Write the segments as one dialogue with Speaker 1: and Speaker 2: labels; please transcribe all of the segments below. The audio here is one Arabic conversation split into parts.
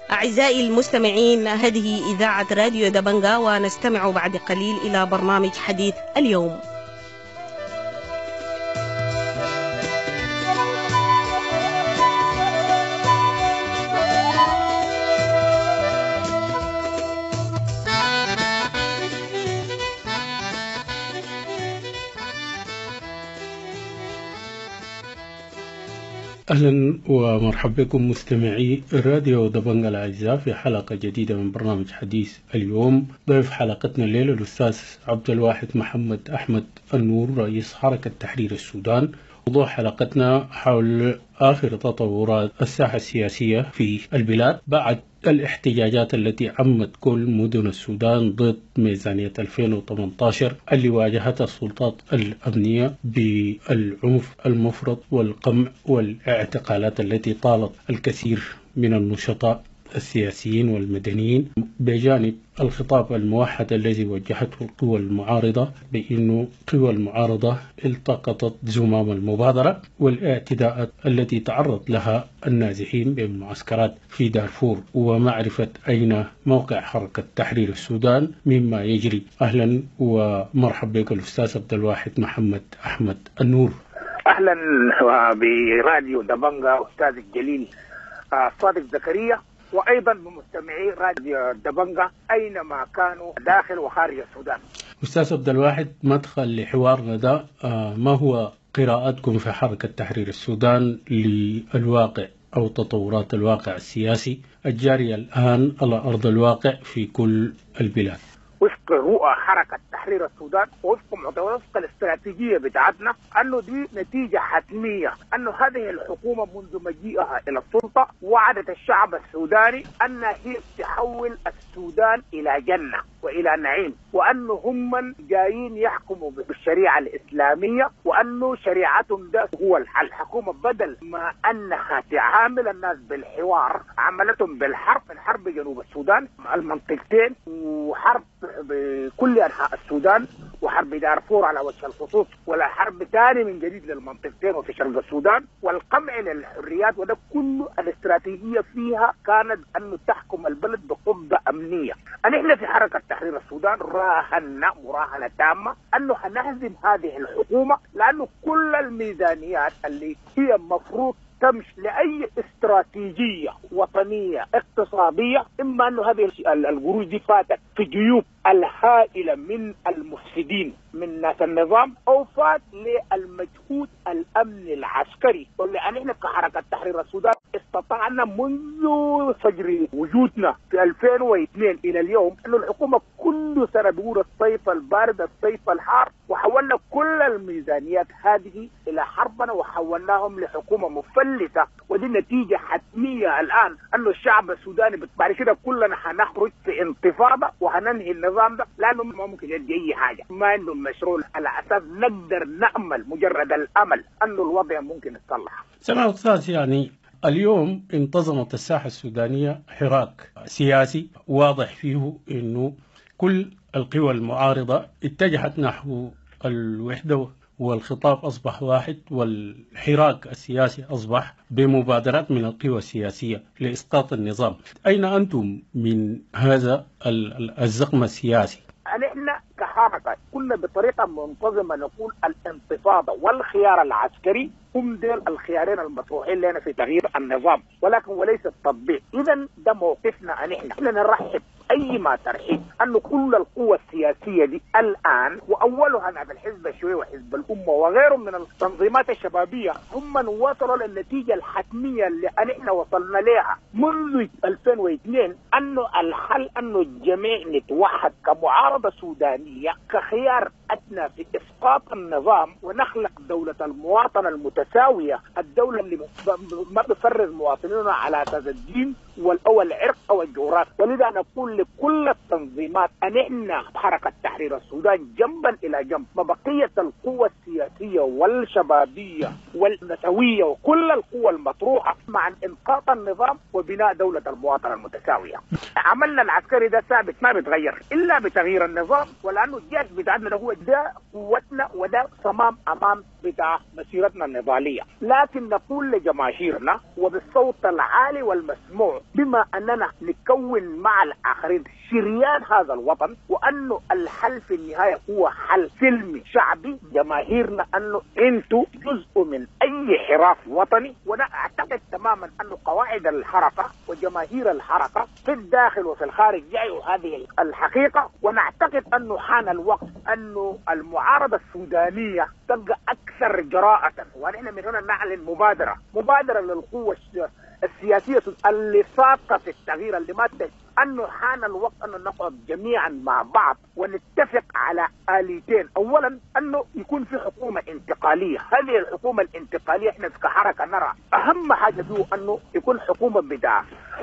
Speaker 1: أعزائي المستمعين، هذه إذاعة راديو دبنجا، ونستمع بعد قليل إلى برنامج حديث اليوم.
Speaker 2: أهلا ومرحبا بكم مستمعي راديو دبنجا الأعزاء في حلقة جديدة من برنامج حديث اليوم. ضيف حلقتنا الليلة الأستاذ عبد الواحد محمد أحمد النور، رئيس حركة تحرير السودان. موضوع حلقتنا حول آخر تطورات الساحة السياسية في البلاد بعد الاحتجاجات التي عمت كل مدن السودان ضد ميزانية 2018 اللي واجهتها السلطات الأمنية بالعنف المفرط والقمع والاعتقالات التي طالت الكثير من النشطاء السياسيين والمدنيين، بجانب الخطاب الموحد الذي وجهته القوى المعارضة بأنه قوى المعارضة التقطت زمام المبادرة والاعتداءات التي تعرض لها النازحين بالمعسكرات في دارفور، ومعرفة أين موقع حركة تحرير السودان مما يجري. أهلا ومرحبا بك الأستاذ عبد الواحد محمد أحمد النور.
Speaker 3: أهلا براديو دبنجا أستاذ الجليل صادق زكريا، وأيضا بمستمعي راديو دبنجا أينما كانوا داخل وخارج السودان.
Speaker 2: أستاذ عبد الواحد، مدخل لحوارنا ده ما هو قراءتكم في حركة تحرير السودان للواقع أو تطورات الواقع السياسي الجاري الآن على أرض الواقع في كل البلاد؟
Speaker 3: وفق رؤى حركة تحرير السودان وفق الاستراتيجية بتاعتنا أنه دي نتيجة حتمية، أنه هذه الحكومة منذ مجيئها إلى السلطة وعدت الشعب السوداني أن هي تحول السودان إلى جنة وإلى نعيم، وأنه هم من جايين يحكموا بالشريعة الإسلامية، وأنه شريعتهم ده هو الحل. الحكومة بدل ما أنها تعامل الناس بالحوار عملتهم بالحرب، من حرب جنوب السودان المنطقتين، وحرب بكل أنحاء السودان، وحرب دارفور على وجه الخصوص، ولا حرب ثاني من جديد للمنطقتين وفي شرق السودان، والقمع للحريات. وده كل الاستراتيجية فيها كانت أنه تحكم البلد بقبضة أمنية. نحن في حركة تحرير السودان راهنا مراهنة تامة أنه هنهزم هذه الحكومة، لأنه كل الميزانيات اللي هي مفروض تمشي لأي استراتيجية وطنية اقتصادية، إما أنه هذه القروش دي فاتت في جيوب الهائلة من المفسدين من ناس النظام، أو فات للمجهود الأمني العسكري، واللي نحن كحركة تحرير السودان استطعنا منذ فجر وجودنا في 2002 إلى اليوم أن الحكومة كل سنة بيقول الصيف البارد الصيف الحار، وحولنا كل الميزانيات هذه إلى حربنا وحولناهم لحكومة مفلسة. ودي نتيجة حتمية الآن أنه الشعب السوداني بعد كده كلنا هنخرج في انتفاضة وهننهي النظام ده، لأنه ما ممكن يدي أي حاجة، ما عندهم مشروع على أساس نقدر نأمل مجرد الأمل أنه الوضع ممكن يتصلح.
Speaker 2: سمع أستاذ، يعني اليوم انتظمت الساحة السودانية حراك سياسي واضح فيه أنه كل القوى المعارضة اتجهت نحو الوحدة، والخطاب أصبح واحد، والحراك السياسي أصبح بمبادرات من القوى السياسية لإسقاط النظام. أين أنتم من هذا الزخم السياسي؟
Speaker 3: نحن كحركة كنا بطريقة منتظمة نقول الانتفاضة والخيار العسكري هم دول الخيارين المطروحين لنا في تغيير النظام، ولكن وليس التطبيق. إذا ده موقفنا نحن نرحب أي ما ترحيب أنه كل القوى السياسية دي الآن، وأولها نائب الحزب الشيوعي وحزب الأمة وغيرهم من التنظيمات الشبابية، هم من وصلوا للنتيجة الحتمية اللي نحن وصلنا لها منذ 2002، أنه الحل أنه الجميع نتوحد كمعارضة سودانية كخيار أدنى في إسقاط النظام، ونخلق دولة المواطنة المتساوية، الدولة اللي ما بتفرز مواطنينها على أساس الدين أو العرق أو الجغرافيا. ولذا نقول لكل التنظيمات أن احنا حركة تحرير السودان جنبا إلى جنب بقية القوى السياسية والشبابية والنسوية وكل القوى المطروحة مع إنقاذ النظام وبناء دولة المواطنة المتساوية. عملنا العسكري ده ثابت ما بيتغير إلا بتغيير النظام، ولأنه الجيش بتاعنا هو ده قوتنا وده صمام أمام بتاع مسيرتنا النضالية. لكن نقول لجماهيرنا وبالصوت العالي والمسموع بما أننا نكون مع الآخرين شريان هذا الوطن، وأنه الحل في النهاية هو حل سلمي شعبي. جماهيرنا أنه أنتوا جزء من أي حراك وطني، وأنا أعتقد تماما أنه قواعد الحركة وجماهير الحركة في الداخل وفي الخارج جاءوا هذه الحقيقة. ونعتقد أنه حان الوقت أنه المعارضة السودانية تبقى أكثر جراءة، ونحن من هنا نعلن مبادرة للقوة السياسية اللي صادقة في التغيير، اللي ما أنه حان الوقت أنه نقعد جميعا مع بعض ونتفق على آليتين. أولا أنه يكون في حكومة انتقالية. هذه الحكومة الانتقالية احنا كحركة نرى أهم حاجة فيه أنه يكون حكومة بداع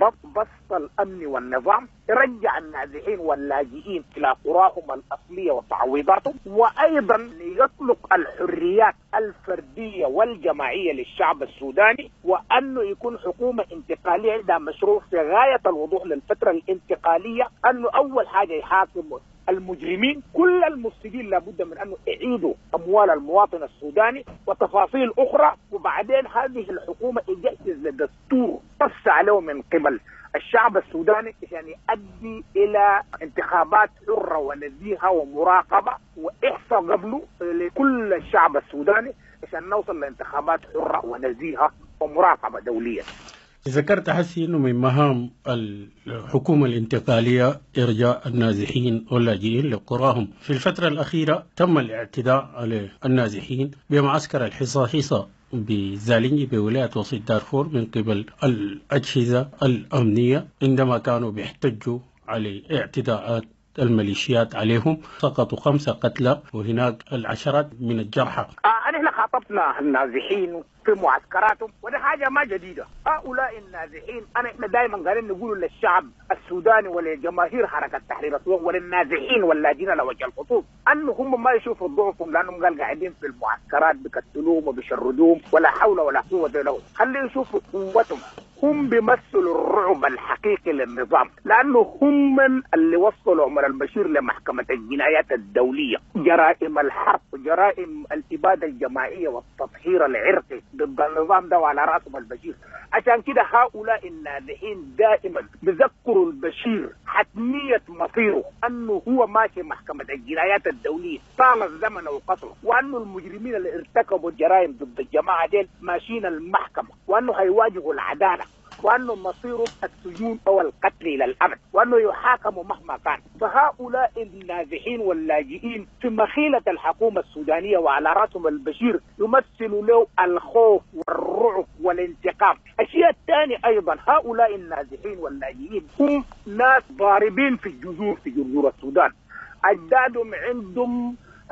Speaker 3: بسط الأمن والنظام، يرجع النازحين واللاجئين إلى قراهم الأصلية وتعويضاتهم، وأيضا يطلق الحريات الفردية والجماعية للشعب السوداني، وأنه يكون حكومة انتقالية عندها مشروع في غاية الوضوح للفترة الانتقالية. أنه أول حاجة يحاكم المجرمين، كل المفسدين لابد من أنه يعيدوا أموال المواطن السوداني وتفاصيل أخرى. وبعدين هذه الحكومة يجهز لدستور نص عليه من قبل الشعب السوداني عشان يؤدي إلى انتخابات حرة ونزيهة ومراقبة وإحصاء قبله لكل الشعب السوداني عشان نوصل لانتخابات حرة ونزيهة ومراقبة دولية.
Speaker 2: ذكرت حسي أنه من مهام الحكومة الانتقالية إرجاع النازحين واللاجئين لقراهم. في الفترة الأخيرة تم الاعتداء على النازحين بمعسكر الحصاحصة بزالينجي بولاية وسط دارفور من قبل الأجهزة الأمنية عندما كانوا بيحتجوا على اعتداءات الميليشيات عليهم. سقطوا 5 قتلى وهناك العشرات من الجرحى.
Speaker 3: نحن خاطبنا النازحين في معسكراتهم، وده حاجة ما جديدة. هؤلاء النازحين احنا دائما قاعدين نقول للشعب السوداني ولجماهير حركة تحرير السودان وللنازحين واللاجئين على وجه الخصوص انه هم ما يشوفوا ضعفهم، لانهم قاعدين في المعسكرات بيقتلوهم وبيشردوهم ولا حول ولا قوة لهم. خليهم يشوفوا قوتهم. هم بيمثلوا الرعب الحقيقي للنظام، لانه هم من اللي وصلوا عمر البشير لمحكمة الجنايات الدولية. جرائم الحرب وجرائم الإبادة الجماعية والتطهير العرقي ضد النظام ده وعلى رأسهم البشير. عشان كده هؤلاء النازحين دائما بذكروا البشير حتمية مصيره، أنه هو ماشي محكمة الجنايات الدولية طال الزمن وقصره، وأنه المجرمين اللي ارتكبوا الجرائم ضد الجماعة ديل ماشيين المحكمة، وأنه هيواجهوا العدالة، وأنه مصيره السجون أو القتل إلى الأبد، وأنه يحاكموا مهما كان. فهؤلاء النازحين واللاجئين في مخيلة الحكومة السودانية وعلى رأسهم البشير يمثلوا له الخوف والرعب والانتقام. الشيء الثاني أيضا هؤلاء النازحين واللاجئين هم ناس ضاربين في جذور السودان. أجدادهم عندهم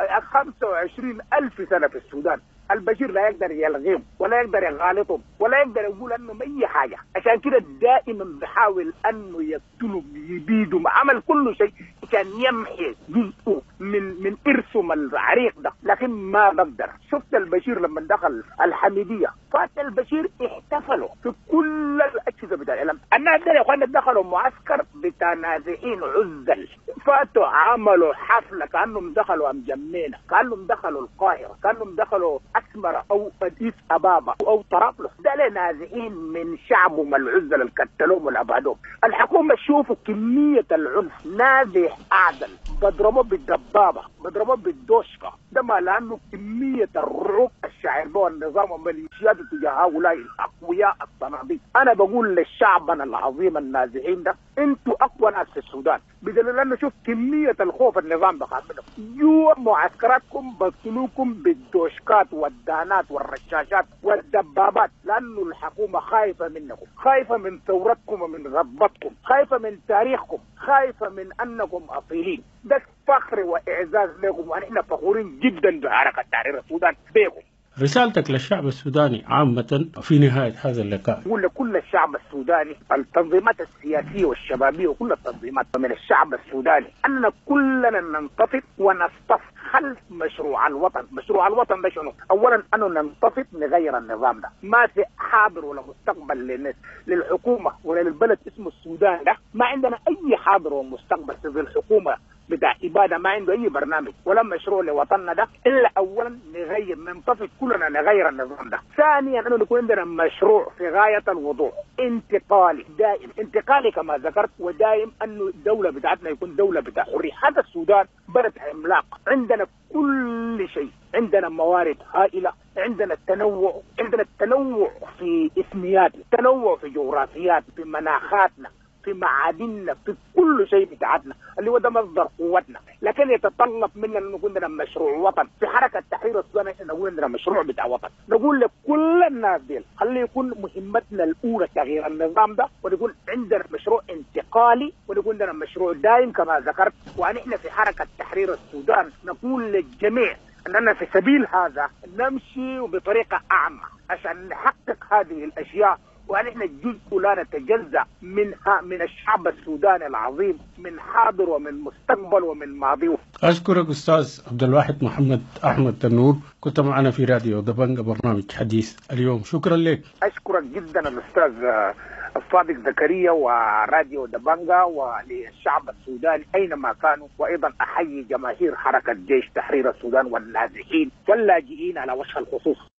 Speaker 3: 25,000 سنة في السودان. البشير لا يقدر يلغيهم ولا يقدر يغالطهم ولا يقدر يقول انهم اي حاجه. عشان كده دائما بحاول انه يقتلهم يبيدهم، عمل كل شيء عشان يمحي جزء من ارثهم العريق ده، لكن ما بقدر. شفت البشير لما دخل الحميديه فات البشير احتفلوا في كل الاجهزه بتاع الاعلام. الناس دول يا اخوانا دخلوا معسكر بتاع نازحين عزل، فاتوا عملوا حفله كانهم دخلوا امجمينه، كانهم دخلوا القاهره، كانهم دخلوا أسمرة أو أديس أبابا أو طرابلس. ده نازحين من شعبهم العزل اللي قتلوهم والأبادوم. الحكومة شوفوا كمية العنف، نازح أعدل بضربوا بالدبابة بضربوا بالدوشكا، ده ما لأنه كمية الرعب الشاعر به النظام وميليشيات تجاه هؤلاء الأقوياء الصناديق. أنا بقول للشعبنا العظيم النازحين ده انتوا أقوى ناس في السودان، بدليل أنه شوف كمية الخوف النظام بخاف منهم. جوا معسكراتكم بقتلوكم بالدوشكات والدانات والرشاشات والدبابات، لأنه الحكومة خايفة منكم، خايفة من ثورتكم ومن غضبتكم، خايفة من تاريخكم، خايفة من أنكم أصيلين. ده فخر وإعزاز لكم، ونحن فخورين جدا بحركة تحرير السودان بكم.
Speaker 2: رسالتك للشعب السوداني عامة في نهاية هذا اللقاء؟
Speaker 3: أقول لكل الشعب السوداني، التنظيمات السياسية والشبابية وكل التنظيمات من الشعب السوداني، أننا كلنا ننتفض ونصطف خلف مشروع الوطن. مشروع الوطن ده شنو؟ أولا أنه ننتفض نغير النظام ده. ما في حاضر ولا مستقبل للحكومة ولا للبلد اسمه السودان ده. ما عندنا أي حاضر ومستقبل في الحكومة بتاع إبادة ما عنده أي برنامج ولا مشروع لوطننا ده إلا أولا نغير ننتفض كلنا نغير النظام ده. ثانيا أنه يكون عندنا مشروع في غاية الوضوح انتقالي دائم، انتقالي كما ذكرت، ودائم أنه الدولة بتاعتنا يكون دولة بتاع حرية. هذا السودان بلد عملاق، عندنا كل شيء، عندنا موارد هائلة، عندنا التنوع في اسميات، تنوع في جغرافيات، في مناخاتنا، في معادننا، في كل شيء بتاعتنا اللي هو ده مصدر قوتنا. لكن يتطلب منا أن نكون عندنا مشروع وطن. في حركة تحرير السودان احنا نقول عندنا مشروع بتاع وطن، نقول لكل الناس دي خلي يكون مهمتنا الأولى تغيير النظام ده، ونقول عندنا مشروع انتقالي، ونقول عندنا مشروع دائم كما ذكرت. ونحن في حركة تحرير السودان نقول للجميع أننا في سبيل هذا نمشي بطريقة أعمى عشان نحقق هذه الأشياء، ونحن جزء لا نتجزأ منها، من الشعب السوداني العظيم، من حاضر ومن مستقبل ومن ماضي.
Speaker 2: أشكرك أستاذ عبد الواحد محمد أحمد تنور، كنت معنا في راديو دبنجة برنامج حديث اليوم. شكرا لك.
Speaker 3: أشكرك جدا الأستاذ الصادق زكريا وراديو دبنجة وللشعب السوداني أينما كانوا، وأيضا أحيي جماهير حركة جيش تحرير السودان والنازحين واللاجئين على وجه الخصوص.